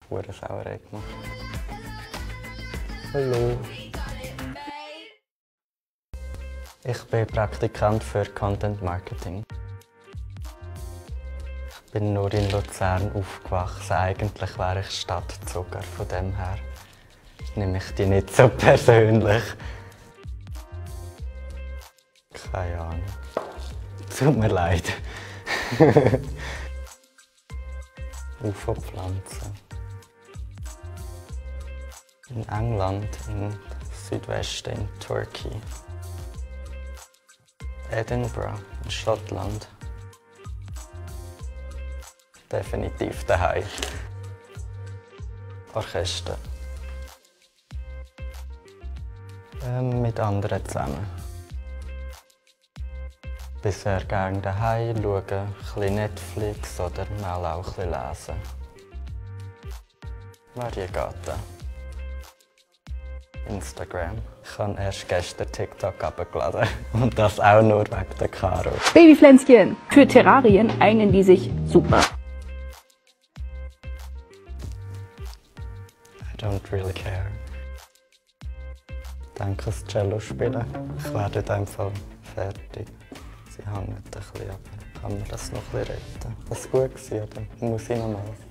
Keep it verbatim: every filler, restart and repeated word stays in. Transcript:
hure Sauerei gemacht. Hallo. Ich bin Praktikant für Content Marketing. Ich bin nur in Luzern aufgewachsen. Eigentlich wäre ich Stadtzucker, von dem her nehme ich die nicht so persönlich. Keine Ahnung. Tut mir leid. U F O-Pflanzen. In England, im Südwesten, in Türkei. Edinburgh, in Schottland. Definitiv daheim. Orchester. Ähm, mit anderen zusammen. Bisher gerne daheim schauen, ein bisschen Netflix oder mal auch ein bisschen lesen. Variegaten. Instagram. Ich habe erst gestern TikTok abgeladen und das auch nur wegen der Caro. Babypflänzchen. Für Terrarien eignen die sich super. I don't really care. Danke fürs Cello spielen. Ich werde in diesem Fall fertig. Sie hängt ein bisschen ab. Kann man das noch ein bisschen retten? Das war gut, oder muss ich noch mal?